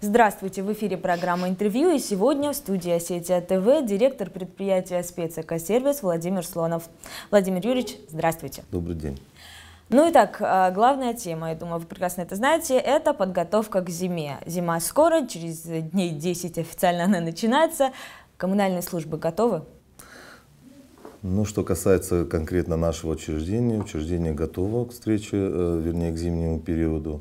Здравствуйте, в эфире программа «Интервью», и сегодня в студии Осетия ТВ директор предприятия «Спецэкосервис» Владимир Слонов. Владимир Юрьевич, здравствуйте. Добрый день. Ну и так, главная тема, я думаю, вы прекрасно это знаете, это подготовка к зиме. Зима скоро, через дней 10 официально она начинается. Коммунальные службы готовы? Ну, что касается конкретно нашего учреждения, учреждение готово к встрече, вернее, к зимнему периоду.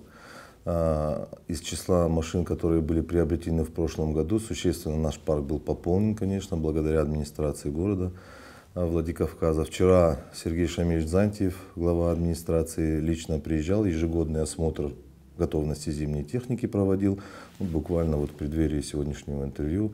Из числа машин, которые были приобретены в прошлом году, существенно наш парк был пополнен, конечно, благодаря администрации города Владикавказа. Вчера Сергей Шамильевич Зантьев, глава администрации, лично приезжал, ежегодный осмотр готовности зимней техники проводил. Буквально в преддверии сегодняшнего интервью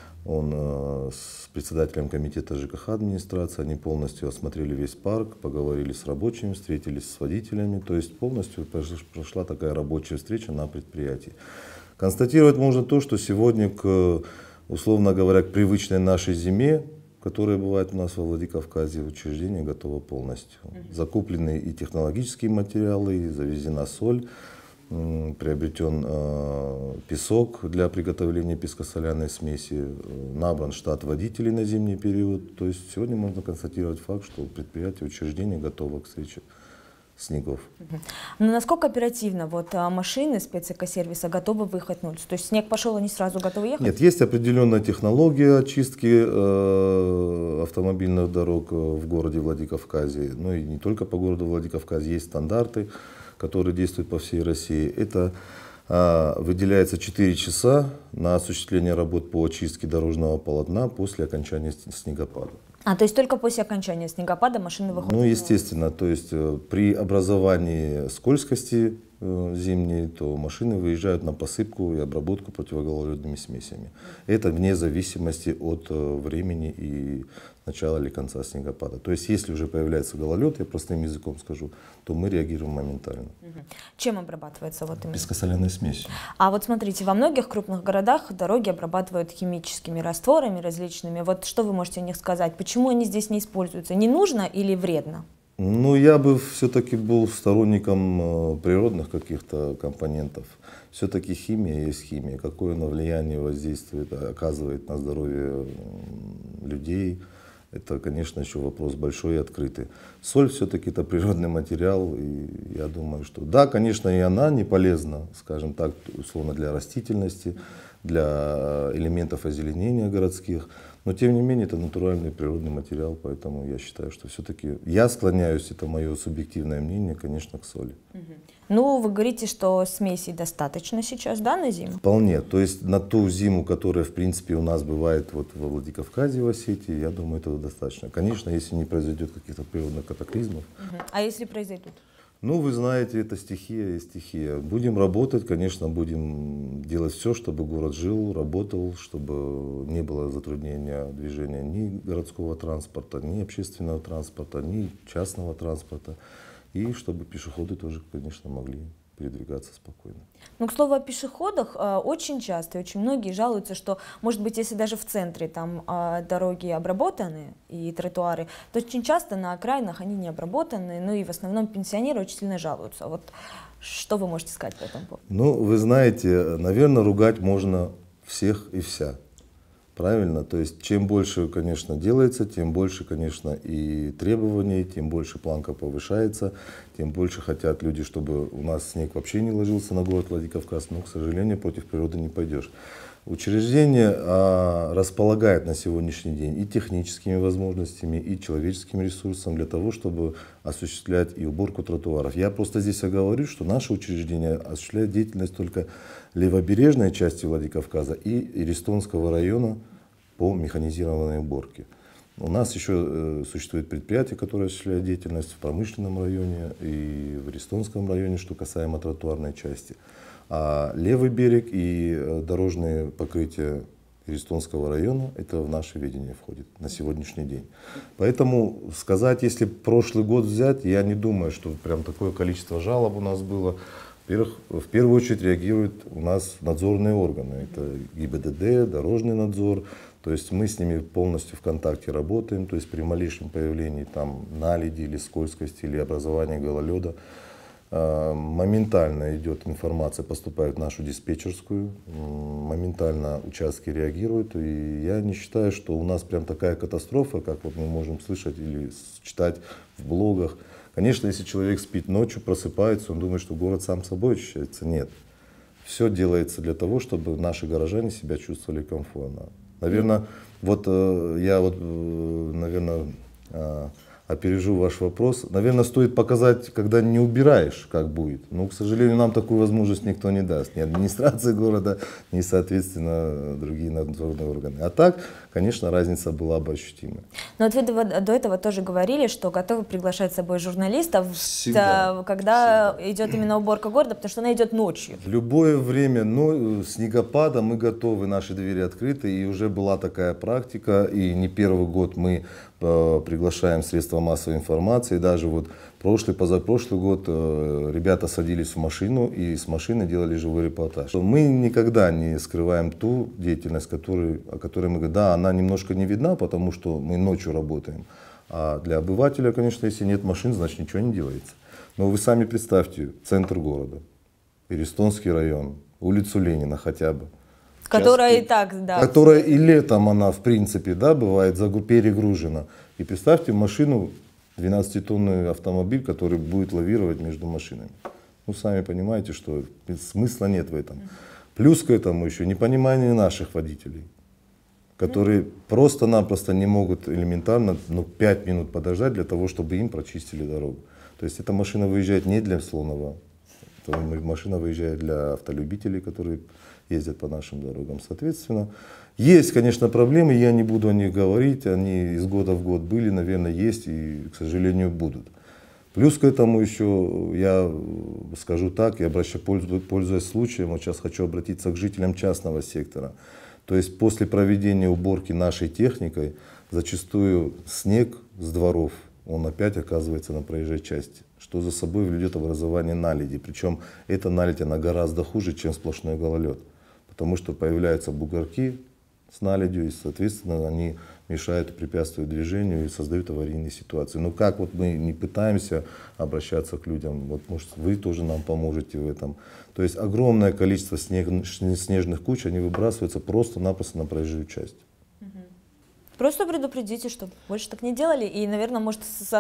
он с председателем комитета ЖКХ администрации, они полностью осмотрели весь парк, поговорили с рабочими, встретились с водителями, то есть полностью прошла такая рабочая встреча на предприятии. Констатировать можно то, что сегодня, условно говоря, к привычной нашей зиме, которая бывает у нас во Владикавказе, учреждение готово полностью. Закуплены и технологические материалы, и завезена соль. Приобретен песок для приготовления пескосоляной смеси, набран штат водителей на зимний период. То есть сегодня можно констатировать факт, что предприятие, учреждение готово к встрече снегов. Но насколько оперативно машины спецэкосервиса готовы выехать на улицу? То есть снег пошел, они сразу готовы ехать? Нет, есть определенная технология очистки автомобильных дорог в городе Владикавказе. Ну и не только по городу Владикавказе, есть стандарты, которые действуют по всей России. Это выделяется 4 часа на осуществление работ по очистке дорожного полотна после окончания снегопада. То есть только после окончания снегопада машины выходят? Ну, естественно, то есть при образовании скользкости зимней, то машины выезжают на посыпку и обработку противогололедными смесями. Это вне зависимости от времени и начала или конца снегопада. То есть если уже появляется гололед, я простым языком скажу, то мы реагируем моментально. Чем обрабатывается именно? Пескосоляной смесью. Смотрите, во многих крупных городах дороги обрабатывают химическими растворами различными. Что вы можете о них сказать? Почему они здесь не используются? Не нужно или вредно? Ну, я бы все-таки был сторонником природных каких-то компонентов. Все-таки химия есть химия. Какое она влияние воздействует, оказывает на здоровье людей, это, конечно, еще вопрос большой и открытый. Соль все-таки это природный материал, и я думаю, что да, конечно, и она не полезна, скажем так, условно для растительности, для элементов озеленения городских, но тем не менее это натуральный природный материал, поэтому я считаю, что все-таки я склоняюсь, это мое субъективное мнение, конечно, к соли. Ну, вы говорите, что смесей достаточно сейчас, да, на зиму? Вполне. То есть на ту зиму, которая, в принципе, у нас бывает во Владикавказе, в Осетии, я думаю, этого достаточно. Конечно, если не произойдет каких-то природных катаклизмов. А если произойдут? Ну, вы знаете, это стихия и стихия. Будем работать, конечно, будем делать все, чтобы город жил, работал, чтобы не было затруднения движения ни городского транспорта, ни общественного транспорта, ни частного транспорта. И чтобы пешеходы тоже, конечно, могли передвигаться спокойно. Ну, к слову о пешеходах, очень часто, очень многие жалуются, что, может быть, если даже в центре там дороги обработаны и тротуары, то очень часто на окраинах они не обработаны, ну и в основном пенсионеры очень сильно жалуются. Что вы можете сказать по этому поводу? Ну, вы знаете, наверное, ругать можно всех и вся. Правильно? То есть, чем больше, конечно, делается, тем больше, конечно, и требований, тем больше планка повышается, тем больше хотят люди, чтобы у нас снег вообще не ложился на город Владикавказ, но, к сожалению, против природы не пойдешь. Учреждение располагает на сегодняшний день и техническими возможностями, и человеческим ресурсом для того, чтобы осуществлять и уборку тротуаров. Я просто здесь оговорю, что наше учреждение осуществляет деятельность только левобережной части Владикавказа и Иристонского района по механизированной уборке. У нас еще существует предприятие, которое осуществляет деятельность в промышленном районе и в Иристонском районе, что касаемо тротуарной части. А левый берег и дорожные покрытия Иристонского района, это в наше видение входит на сегодняшний день. Поэтому сказать, если прошлый год взять, я не думаю, что прям такое количество жалоб у нас было. Во-первых, в первую очередь реагируют у нас надзорные органы. Это ГИБДД, дорожный надзор. То есть мы с ними полностью в контакте работаем. То есть при малейшем появлении там наледи или скользкости или образовании гололеда Моментально идет информация, поступает в нашу диспетчерскую, моментально участки реагируют. И я не считаю, что у нас прям такая катастрофа, как вот мы можем слышать или читать в блогах. Конечно, если человек спит ночью, просыпается, он думает, что город сам собой очищается. Нет. Все делается для того, чтобы наши горожане себя чувствовали комфортно. Наверное, наверное, опережу ваш вопрос. Наверное, стоит показать, когда не убираешь, как будет. Но, к сожалению, нам такую возможность никто не даст. Ни администрация города, ни, соответственно, другие надзорные органы. А так, конечно, разница была бы ощутима. Но вот вы до этого тоже говорили, что готовы приглашать с собой журналистов, Всегда. Когда идет именно уборка города, потому что она идет ночью. В любое время, снегопада мы готовы, наши двери открыты. И уже была такая практика, и не первый год мы приглашаем средства массовой информации. Даже вот прошлый, позапрошлый год ребята садились в машину и с машины делали живой репортаж. Мы никогда не скрываем ту деятельность, о которой мы говорим. Да, она немножко не видна, потому что мы ночью работаем. А для обывателя, конечно, если нет машин, значит ничего не делается. Но вы сами представьте, центр города, Перестонский район, улицу Ленина хотя бы. Которая и так, да. Которая и летом она, в принципе, да, бывает перегружена. И представьте машину, 12-тонный автомобиль, который будет лавировать между машинами. Ну, сами понимаете, что смысла нет в этом. Плюс к этому еще непонимание наших водителей, которые просто-напросто не могут элементарно 5 минут подождать для того, чтобы им прочистили дорогу. То есть эта машина выезжает не для слонова, машина выезжает для автолюбителей, которые ездят по нашим дорогам. Соответственно, есть, конечно, проблемы, я не буду о них говорить, они из года в год были, наверное, есть и, к сожалению, будут. Плюс к этому еще, я скажу так, я пользуясь случаем, вот сейчас хочу обратиться к жителям частного сектора. То есть после проведения уборки нашей техникой, зачастую снег с дворов, он опять оказывается на проезжей части, что за собой влечет образование наледи. Причем эта наледь, она гораздо хуже, чем сплошной гололед. Потому что появляются бугорки с наледью, и, соответственно, они мешают и препятствуют движению и создают аварийные ситуации. Но как вот мы не пытаемся обращаться к людям, вот может вы тоже нам поможете в этом. То есть огромное количество снежных куч, они выбрасываются просто-напросто на проезжую часть. Просто предупредите, чтобы больше так не делали. И, наверное, может,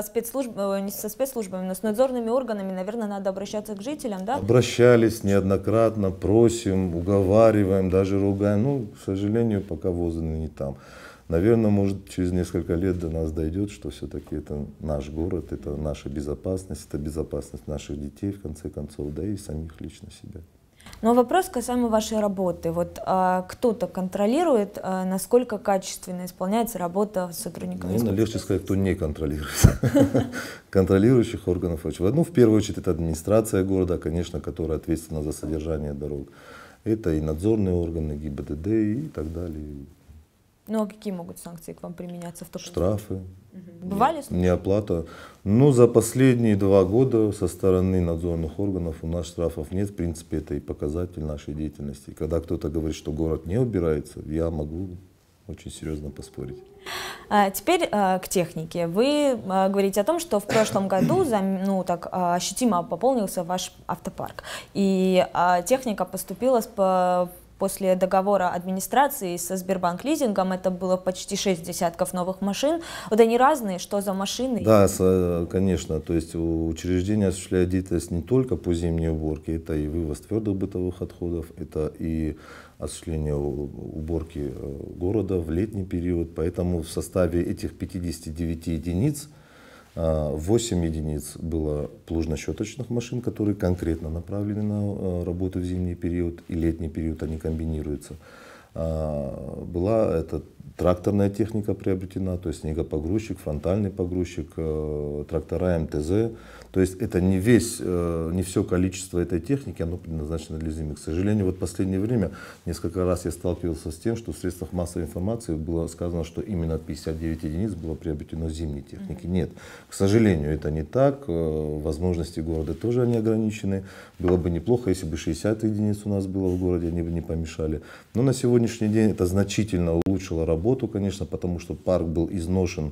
не со спецслужбами, но с надзорными органами, наверное, надо обращаться к жителям, да? Обращались неоднократно, просим, уговариваем, даже ругаем. Ну, к сожалению, пока возраны не там. Наверное, может, через несколько лет до нас дойдет, что все-таки это наш город, это наша безопасность, это безопасность наших детей, в конце концов, да и самих лично себя. Но вопрос касаемо вашей работы. Вот кто-то контролирует, насколько качественно исполняется работа сотрудников? Наверное, легче сказать, кто не контролирует. Контролирующих органов очень. Ну, в первую очередь, это администрация города, конечно, которая ответственна за содержание дорог. Это и надзорные органы, ГИБДД и так далее. Ну, а какие могут санкции к вам применяться? Штрафы. Бывали случаи? Неоплата. Ну, за последние 2 года со стороны надзорных органов у нас штрафов нет. В принципе, это и показатель нашей деятельности. Когда кто-то говорит, что город не убирается, я могу очень серьезно поспорить. Теперь к технике. Вы говорите о том, что в прошлом году ощутимо пополнился ваш автопарк. И техника поступила после договора администрации со Сбербанк лизингом, это было почти 6 десятков новых машин. Вот они разные, что за машины? Да, конечно. То есть учреждение осуществляет деятельность не только по зимней уборке, это и вывоз твердых бытовых отходов, это и осуществление уборки города в летний период. Поэтому в составе этих 59 единиц 8 единиц было плужно-щеточных машин, которые конкретно направлены на работу в зимний период и летний период, они комбинируются. Была эта тракторная техника приобретена, то есть снегопогрузчик, фронтальный погрузчик, трактора МТЗ. То есть это не все количество этой техники, оно предназначено для зимы. К сожалению, вот в последнее время несколько раз я сталкивался с тем, что в средствах массовой информации было сказано, что именно 59 единиц было приобретено зимней техники. Нет, к сожалению, это не так. Возможности города тоже они ограничены. Было бы неплохо, если бы 60 единиц у нас было в городе, они бы не помешали. Но на сегодняшний день это значительно улучшило работу, конечно, потому что парк был изношен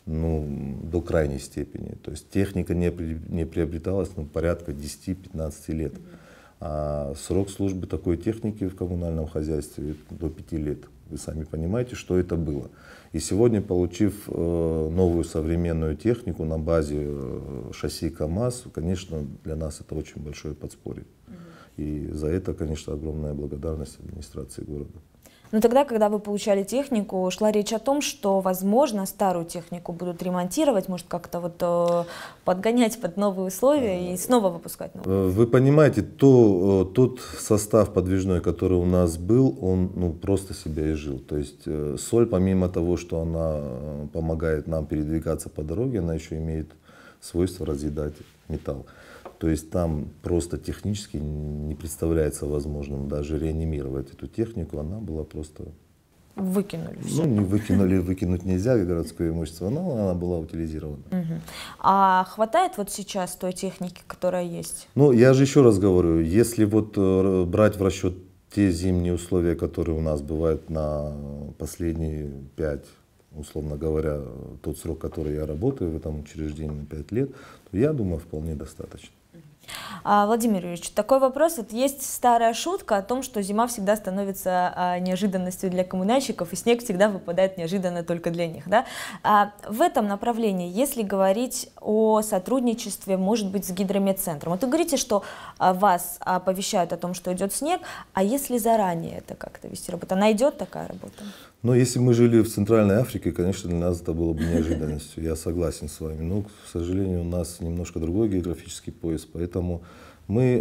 ну, до крайней степени. То есть техника не приобреталась порядка 10-15 лет. А срок службы такой техники в коммунальном хозяйстве до 5 лет. Вы сами понимаете, что это было. И сегодня, получив новую современную технику на базе шасси КАМАЗ, конечно, для нас это очень большое подспорье. И за это, конечно, огромная благодарность администрации города. Но тогда, когда вы получали технику, шла речь о том, что, возможно, старую технику будут ремонтировать, может, как-то вот подгонять под новые условия и снова выпускать новую. Вы понимаете, тот состав подвижной, который у нас был, он просто себя изжил. То есть соль, помимо того, что она помогает нам передвигаться по дороге, она еще имеет свойство разъедать металл. То есть там просто технически не представляется возможным даже реанимировать эту технику, она была просто... Выкинули все. Ну, не выкинули, выкинуть нельзя, городское имущество, но она была утилизирована. А хватает вот сейчас той техники, которая есть? Ну, я же еще раз говорю, если вот брать в расчет те зимние условия, которые у нас бывают на последние 5, условно говоря, тот срок, который я работаю в этом учреждении, 5 лет, то я думаю, вполне достаточно. Владимир Юрьевич, такой вопрос. Вот есть старая шутка о том, что зима всегда становится неожиданностью для коммунальщиков, и снег всегда выпадает неожиданно только для них. Да? В этом направлении, если говорить о сотрудничестве, может быть, с гидрометцентром, вот вы говорите, что вас оповещают о том, что идет снег, а если заранее это как-то вести работу, она идет такая работа? Но если мы жили в Центральной Африке, конечно, для нас это было бы неожиданностью, я согласен с вами. Но, к сожалению, у нас немножко другой географический пояс, поэтому мы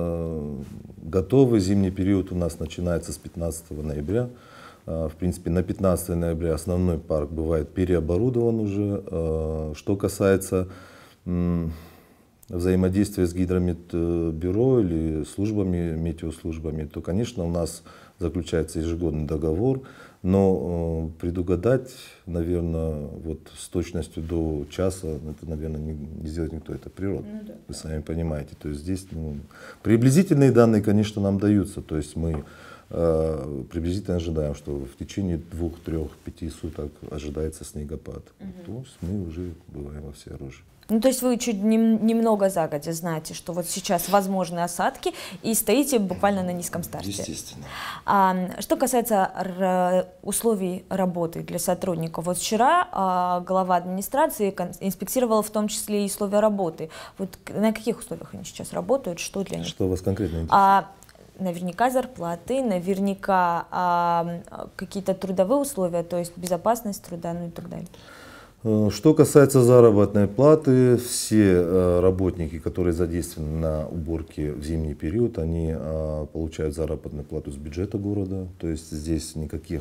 готовы. Зимний период у нас начинается с 15 ноября. В принципе, на 15 ноября основной парк бывает переоборудован уже. Что касается взаимодействия с гидрометбюро или службами, метеослужбами, то, конечно, у нас заключается ежегодный договор. Но предугадать, наверное, вот с точностью до часа, это, наверное, не сделает никто, это природа, вы сами понимаете. То есть здесь приблизительные данные, конечно, нам даются, то есть мы приблизительно ожидаем, что в течение 2, 3, 5 суток ожидается снегопад. То есть мы уже бываем во всеоружии. Ну, то есть вы чуть немного загодя знаете, что вот сейчас возможны осадки, и стоите буквально на низком старте. Естественно. Что касается условий работы для сотрудников, вот вчера глава администрации инспектировала в том числе и условия работы. Вот на каких условиях они сейчас работают, что для них? Что вас конкретно интересует? Наверняка зарплаты, наверняка какие-то трудовые условия, то есть безопасность труда, ну и так далее. Что касается заработной платы, все работники, которые задействованы на уборке в зимний период, они получают заработную плату с бюджета города. То есть здесь никаких,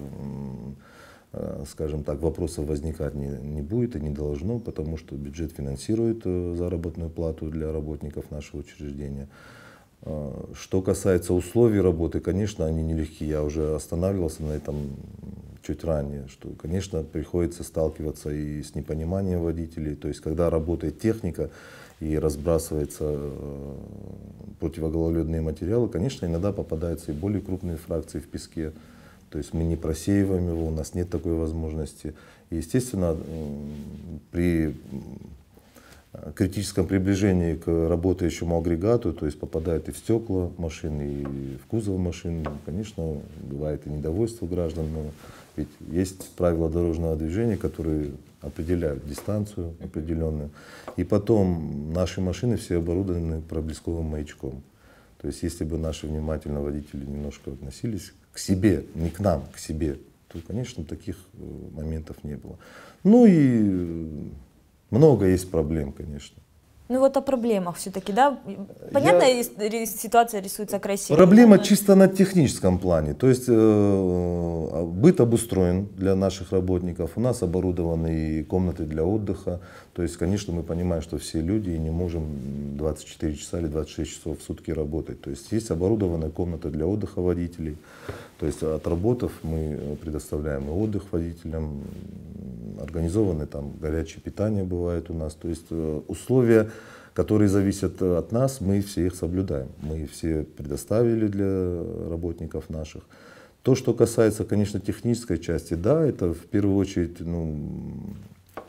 скажем так, вопросов возникать не будет и не должно, потому что бюджет финансирует заработную плату для работников нашего учреждения. Что касается условий работы, конечно, они нелегкие. Я уже останавливался на этом чуть ранее, что, конечно, приходится сталкиваться и с непониманием водителей. То есть, когда работает техника и разбрасываются противогололедные материалы, конечно, иногда попадаются и более крупные фракции в песке. То есть мы не просеиваем его, у нас нет такой возможности. И, естественно, при критическом приближении к работающему агрегату, то есть попадает и в стекла машин, и в кузов машин, конечно, бывает и недовольство граждан, но ведь есть правила дорожного движения, которые определяют дистанцию определенную. И потом наши машины все оборудованы проблесковым маячком. То есть если бы наши внимательно водители немножко относились к себе, не к нам, к себе, то, конечно, таких моментов не было. Ну и много есть проблем, конечно. Ну вот о проблемах все-таки, да? Понятно, ситуация рисуется красиво. Проблема чисто на техническом плане. То есть быт обустроен для наших работников. У нас оборудованы комнаты для отдыха. То есть, конечно, мы понимаем, что все люди не можем 24 часа или 26 часов в сутки работать. То есть есть оборудованная комната для отдыха водителей. То есть отработав, мы предоставляем и отдых водителям. Организованы там горячее питание бывает у нас. То есть условия, которые зависят от нас, мы все их соблюдаем. Мы все предоставили для работников наших. То, что касается, конечно, технической части, да, это в первую очередь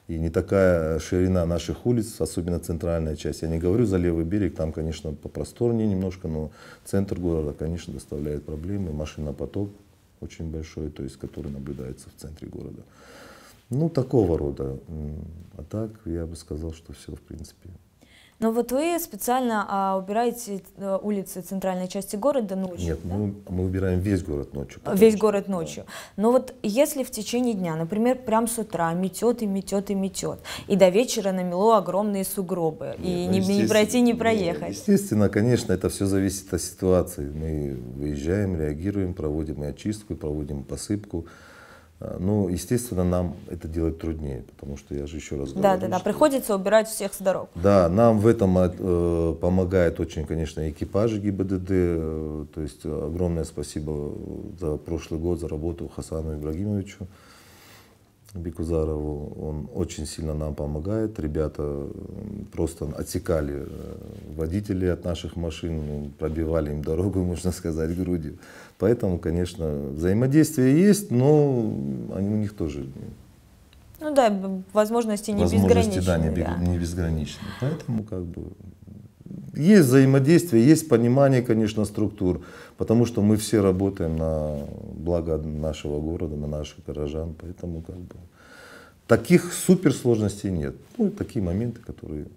и не такая ширина наших улиц, особенно центральная часть. Я не говорю за левый берег, там, конечно, попросторнее немножко, но центр города, конечно, доставляет проблемы. Машинопоток очень большой, то есть, который наблюдается в центре города. Ну, такого рода. А так, я бы сказал, что все, в принципе. Но вот вы специально убираете улицы центральной части города ночью? Нет, да? мы убираем весь город ночью. Весь город ночью. Да. Но вот если в течение дня, например, прям с утра метет и метет и метет, и до вечера намело огромные сугробы, и не пройти, не проехать. Естественно, конечно, это все зависит от ситуации. Мы выезжаем, реагируем, проводим и очистку, проводим посыпку. Ну, естественно, нам это делать труднее, потому что я же еще раз говорю. Да, приходится убирать всех с дорог. Да, нам в этом помогает очень, конечно, экипажи ГИБДД. То есть огромное спасибо за прошлый год, за работу Хасану Ибрагимовичу Бекузарову. Он очень сильно нам помогает. Ребята просто отсекали водителей от наших машин, пробивали им дорогу, можно сказать, грудью. Поэтому, конечно, взаимодействие есть, но у них тоже... Ну да, возможности не безграничные. Да, не безграничные. Поэтому как бы есть взаимодействие, есть понимание, конечно, структур, потому что мы все работаем на благо нашего города, на наших горожан, поэтому как бы таких суперсложностей нет. Ну, такие моменты, которые...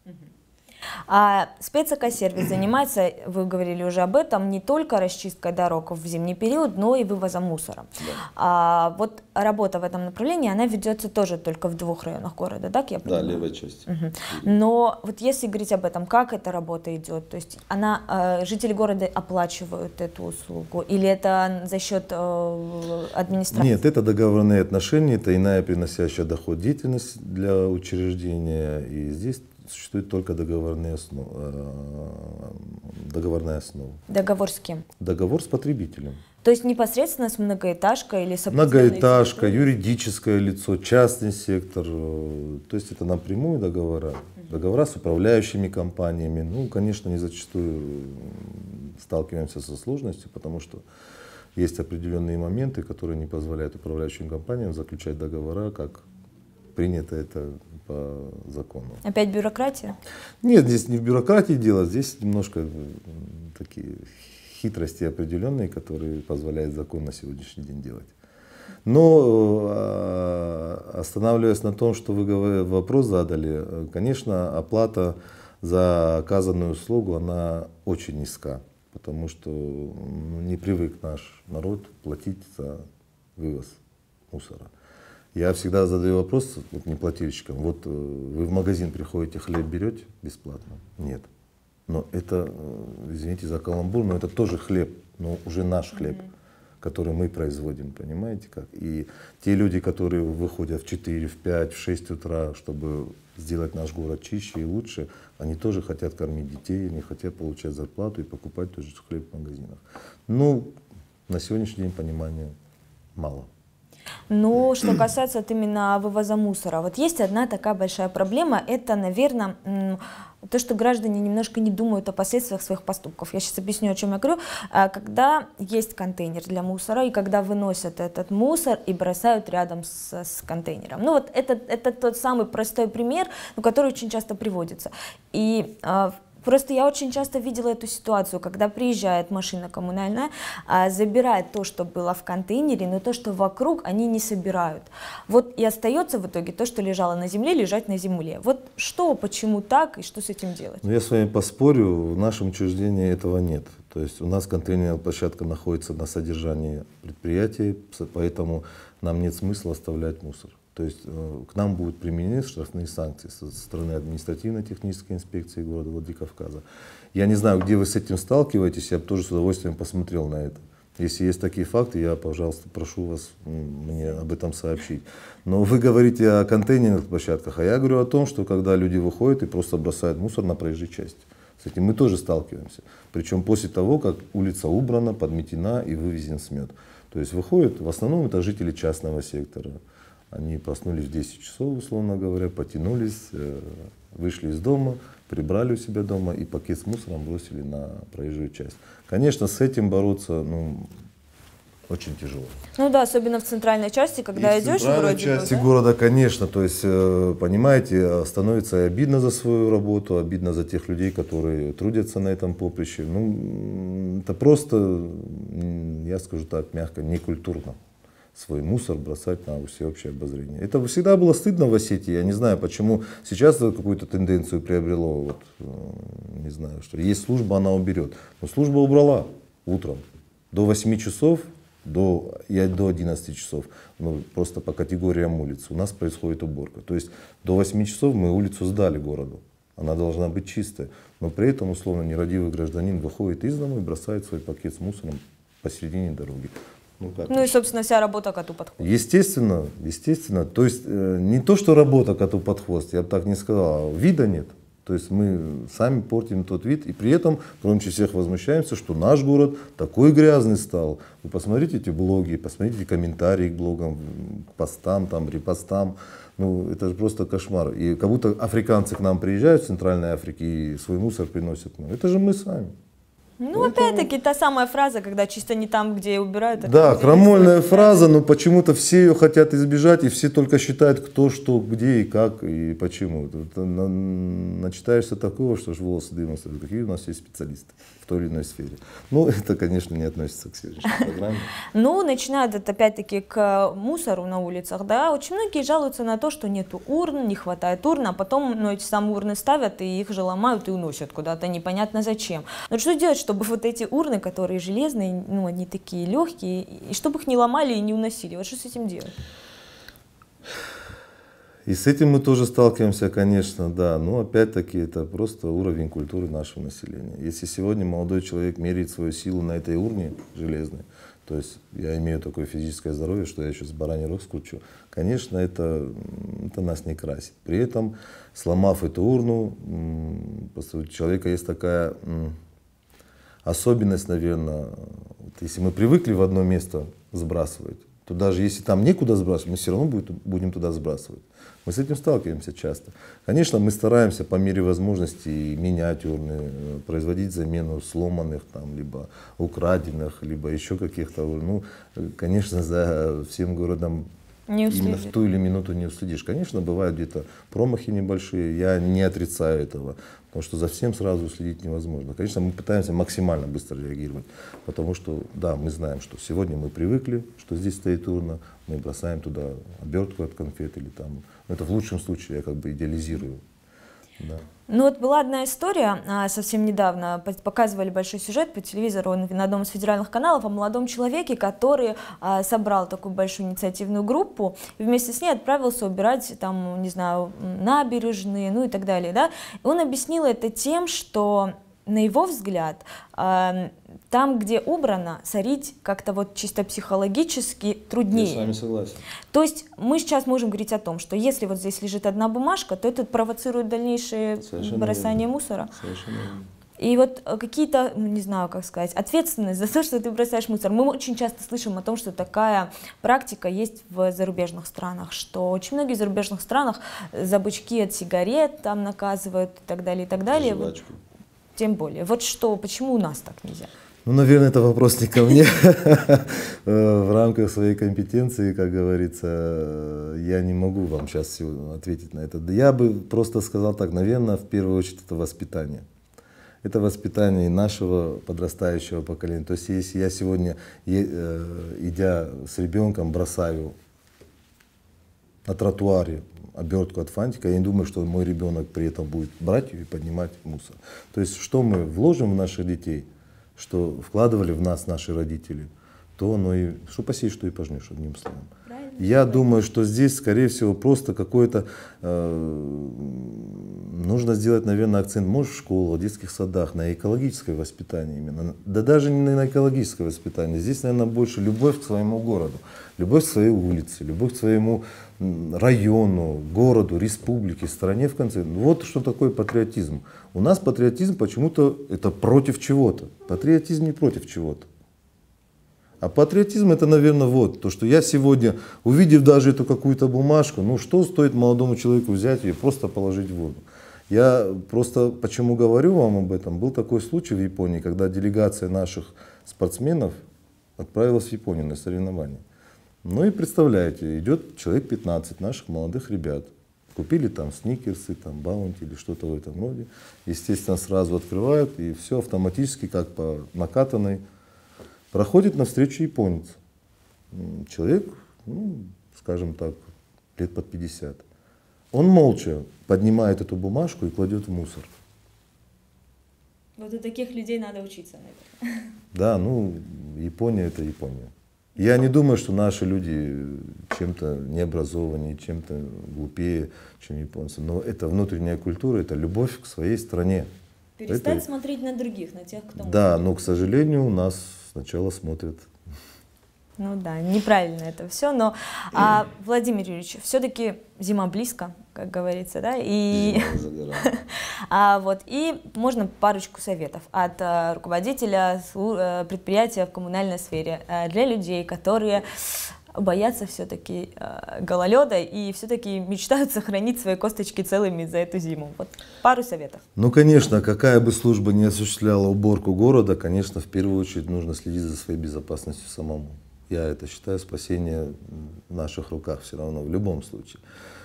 А спецэкосервис занимается, вы говорили уже об этом, не только расчисткой дорог в зимний период, но и вывозом мусора. Да. Вот работа в этом направлении, она ведется тоже только в 2 районах города, так я понимаю? Да, левая часть. Угу. Но вот если говорить об этом, как эта работа идет, то есть жители города оплачивают эту услугу или это за счет администрации? Нет, это договорные отношения, это иная приносящая доход деятельность для учреждения, и здесь существует только договорная основа. Договор с кем? Договор с потребителем. То есть непосредственно с многоэтажкой или с многоэтажка, юридическое лицо, частный сектор. То есть это напрямую договора. Договора с управляющими компаниями. Ну, конечно, не зачастую сталкиваемся со сложностью, потому что есть определенные моменты, которые не позволяют управляющим компаниям заключать договора, как принято это по закону. Опять бюрократия? Нет, здесь не в бюрократии дело, здесь немножко такие хитрости определенные, которые позволяет закон на сегодняшний день делать. Но останавливаясь на том, что вы вопрос задали, конечно, оплата за оказанную услугу, она очень низка, потому что не привык наш народ платить за вывоз мусора. Я всегда задаю вопрос неплательщикам. Вот вы в магазин приходите, хлеб берете бесплатно? Нет. Но это, извините за каламбур, но это тоже хлеб, но уже наш хлеб, который мы производим, понимаете как? И те люди, которые выходят в 4, в 5, в 6 утра, чтобы сделать наш город чище и лучше, они тоже хотят кормить детей, они хотят получать зарплату и покупать тот же хлеб в магазинах. Ну, на сегодняшний день понимания мало. Ну, что касается вот именно вывоза мусора, вот есть одна такая большая проблема, это, наверное, то, что граждане немножко не думают о последствиях своих поступков. Я сейчас объясню, о чем я говорю. Когда есть контейнер для мусора, и когда выносят этот мусор и бросают рядом с контейнером. Ну вот это тот самый простой пример, который очень часто приводится. И просто я очень часто видела эту ситуацию, когда приезжает машина коммунальная, забирает то, что было в контейнере, но то, что вокруг, они не собирают. Вот и остается в итоге то, что лежало на земле, лежать на земле. Вот что, почему так и что с этим делать? Ну, я с вами поспорю, в нашем учреждении этого нет. То есть у нас контейнерная площадка находится на содержании предприятия, поэтому нам нет смысла оставлять мусор. То есть к нам будут применены штрафные санкции со стороны административно-технической инспекции города Владикавказа. Я не знаю, где вы с этим сталкиваетесь, я бы тоже с удовольствием посмотрел на это. Если есть такие факты, я, пожалуйста, прошу вас мне об этом сообщить. Но вы говорите о контейнерных площадках, а я говорю о том, что когда люди выходят и просто бросают мусор на проезжей части. С этим мы тоже сталкиваемся. Причем после того, как улица убрана, подметена и вывезен смет. То есть выходят, в основном это жители частного сектора. Они проснулись в 10 часов, условно говоря, потянулись, вышли из дома, прибрали у себя дома и пакет с мусором бросили на проезжую часть. Конечно, с этим бороться очень тяжело. Ну да, особенно в центральной части, когда идешь, в центральной вроде части бы, да? города, конечно, то есть, понимаете, становится обидно за свою работу, обидно за тех людей, которые трудятся на этом поприще. Ну, это просто, я скажу так, мягко, некультурно свой мусор бросать на всеобщее обозрение. Это всегда было стыдно в Осетии. Я не знаю, почему сейчас какую-то тенденцию приобрело. Вот, не знаю, что есть служба, она уберет. Но служба убрала утром до 8 часов, до 11 часов, ну, просто по категориям улиц у нас происходит уборка. То есть до 8 часов мы улицу сдали городу. Она должна быть чистая. Но при этом, условно, нерадивый гражданин выходит из дома и бросает свой пакет с мусором посередине дороги. Ну и, собственно, вся работа коту под хвост. Естественно, естественно. То есть не то, что работа коту под хвост, я бы так не сказал, а вида нет. То есть мы сами портим тот вид, и при этом громче всех возмущаемся, что наш город такой грязный стал. Вы посмотрите эти блоги, посмотрите комментарии к блогам, к постам, там, репостам. Ну, это же просто кошмар. И как будто африканцы к нам приезжают в Центральной Африке и свой мусор приносят нам. Это же мы сами. Ну, опять-таки, та самая фраза, когда чисто не там, где убирают. Да, крамольная фраза, но почему-то все ее хотят избежать, и все только считают, кто, что, где и как, и почему. Начитаешься такого, что ж волосы дымом стоят. Какие у нас есть специалисты в той или иной сфере. Ну, это, конечно, не относится к сегодняшней программе. Ну, начинают это, опять-таки, к мусору на улицах, да. Очень многие жалуются на то, что нету урн, не хватает урн, а потом, ну, эти самые урны ставят, и их же ломают и уносят куда-то, непонятно зачем. Но что делать, чтобы вот эти урны, которые железные, ну, они такие легкие, и чтобы их не ломали и не уносили? Вот что с этим делать? И с этим мы тоже сталкиваемся, конечно, да. Но опять-таки это просто уровень культуры нашего населения. Если сегодня молодой человек меряет свою силу на этой урне железной, то есть я имею такое физическое здоровье, что я сейчас бараний рог скручу, конечно, это нас не красит. При этом, сломав эту урну, у человека есть такая особенность, наверное, вот если мы привыкли в одно место сбрасывать, то даже если там некуда сбрасывать, мы все равно будем туда сбрасывать. Мы с этим сталкиваемся часто. Конечно, мы стараемся по мере возможности менять урны, производить замену сломанных, там, либо украденных, либо еще каких-то урн. Ну, конечно, за всем городом именно в ту или минуту не уследишь. Конечно, бывают где-то промахи небольшие, я не отрицаю этого, потому что за всем сразу уследить невозможно. Конечно, мы пытаемся максимально быстро реагировать, потому что, да, мы знаем, что сегодня мы привыкли, что здесь стоит урна, мы бросаем туда обертку от конфет или там, это в лучшем случае, я как бы идеализирую. Да. Ну вот была одна история, совсем недавно показывали большой сюжет по телевизору на одном из федеральных каналов о молодом человеке, который собрал такую большую инициативную группу и вместе с ней отправился убирать там, не знаю, набережные, ну и так далее, да. И он объяснил это тем, что на его взгляд, там, где убрано, сорить как-то вот чисто психологически труднее. Я с вами согласен. То есть мы сейчас можем говорить о том, что если вот здесь лежит одна бумажка, то это провоцирует дальнейшее бросание мусора. Совершенно верно. И вот какие-то, не знаю, как сказать, ответственность за то, что ты бросаешь мусор. Мы очень часто слышим о том, что такая практика есть в зарубежных странах, что очень многие в зарубежных странах за бычки от сигарет там наказывают и так далее, и так далее. Жвачку. Тем более. Вот что, почему у нас так нельзя? Ну, наверное, это вопрос не ко мне. В рамках своей компетенции, как говорится, я не могу вам сейчас ответить на это. Я бы просто сказал так, наверное, в первую очередь это воспитание. Это воспитание нашего подрастающего поколения. То есть, если я сегодня, идя с ребенком, бросаю на тротуаре обертку от фантика, я не думаю, что мой ребенок при этом будет брать ее и поднимать мусор. То есть, что мы вложим в наших детей, что вкладывали в нас наши родители, то оно и что посеешь, что и пожнешь, одним словом. Я думаю, что здесь, скорее всего, просто какой-то нужно сделать, наверное, акцент, может, в школах, в детских садах, на экологическое воспитание именно. Да даже не на экологическое воспитание. Здесь, наверное, больше любовь к своему городу, любовь к своей улице, любовь к своему району, городу, республике, стране, в конце. Вот что такое патриотизм. У нас патриотизм почему-то это против чего-то. Патриотизм не против чего-то. А патриотизм это, наверное, вот то, что я сегодня, увидев даже эту какую-то бумажку, ну что стоит молодому человеку взять ее, просто положить в воду. Я просто, почему говорю вам об этом, был такой случай в Японии, когда делегация наших спортсменов, отправилась в Японию на соревнования. Ну и представляете, идет человек 15 наших молодых ребят. Купили там сникерсы, там баунти или что-то в этом роде. Естественно, сразу открывают, и все автоматически, как по накатанной, проходит навстречу японец. Человек, ну, скажем так, лет под 50. Он молча поднимает эту бумажку и кладет в мусор. Вот у таких людей надо учиться, наверное. Да, ну, Япония — это Япония. Я не думаю, что наши люди чем-то необразованнее, чем-то глупее, чем японцы. Но это внутренняя культура, это любовь к своей стране. Перестать смотреть на других, на тех, кто... Да, но, к сожалению, у нас сначала смотрят. Ну да, неправильно это все, но, Владимир Юрьевич, все-таки зима близко, как говорится, да, и, и можно парочку советов от руководителя предприятия в коммунальной сфере для людей, которые боятся все-таки гололеда и все-таки мечтают сохранить свои косточки целыми за эту зиму. Вот пару советов. Ну, конечно, какая бы служба ни осуществляла уборку города, конечно, в первую очередь нужно следить за своей безопасностью самому. Я это считаю, спасение в наших руках все равно, в любом случае.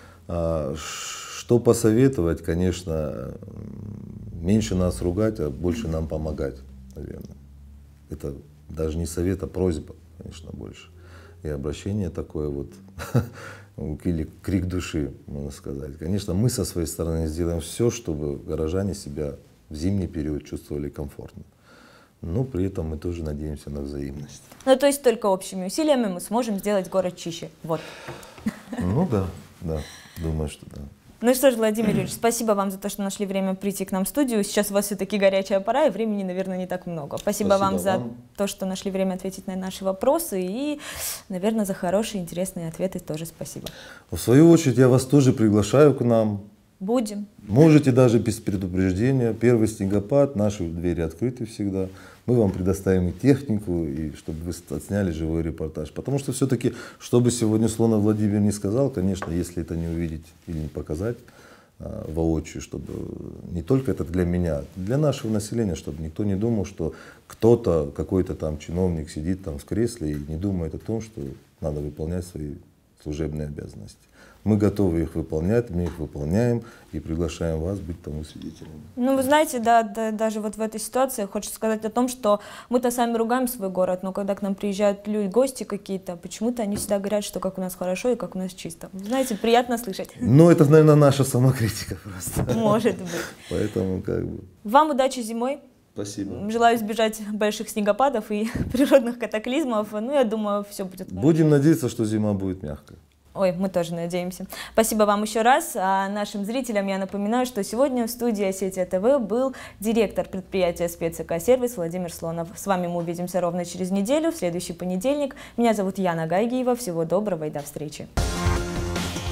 Что посоветовать, конечно, меньше нас ругать, а больше нам помогать, наверное. Это даже не совет, а просьба, конечно, больше. И обращение такое вот, или крик души, можно сказать. Конечно, мы со своей стороны сделаем все, чтобы горожане себя в зимний период чувствовали комфортно. Но при этом мы тоже надеемся на взаимность. Ну, то есть только общими усилиями мы сможем сделать город чище. Вот. Ну да, думаю, что да. Ну что ж, Владимир Юрьевич, спасибо вам за то, что нашли время прийти к нам в студию. Сейчас у вас все-таки горячая пора, и времени, наверное, не так много. Спасибо вам за то, что нашли время ответить на наши вопросы, и, наверное, за хорошие, интересные ответы тоже спасибо. В свою очередь, я вас тоже приглашаю к нам. Будем. Можете даже без предупреждения. Первый снегопад, наши двери открыты всегда. Мы вам предоставим и технику, и чтобы вы отсняли живой репортаж. Потому что все-таки, что бы сегодня Слонов Владимир не сказал, конечно, если это не увидеть или не показать воочию, чтобы не только это для меня, для нашего населения, чтобы никто не думал, что кто-то, какой-то там чиновник сидит там в кресле и не думает о том, что надо выполнять свои служебные обязанности. Мы готовы их выполнять, мы их выполняем и приглашаем вас быть тому свидетелем. Ну, вы знаете, да, даже вот в этой ситуации хочется сказать о том, что мы-то сами ругаем свой город, но когда к нам приезжают люди, гости какие-то, почему-то они всегда говорят, что как у нас хорошо и как у нас чисто. Вы знаете, приятно слышать. Ну, это, наверное, наша самокритика просто. Может быть. Поэтому как бы... Вам удачи зимой. Спасибо. Желаю избежать больших снегопадов и природных катаклизмов. Ну, я думаю, все будет хорошо. Будем надеяться, что зима будет мягкая. Ой, мы тоже надеемся. Спасибо вам еще раз. А нашим зрителям я напоминаю, что сегодня в студии Осетия ТВ был директор предприятия «Спецэкосервис» Владимир Слонов. С вами мы увидимся ровно через неделю, в следующий понедельник. Меня зовут Яна Гайгиева. Всего доброго и до встречи.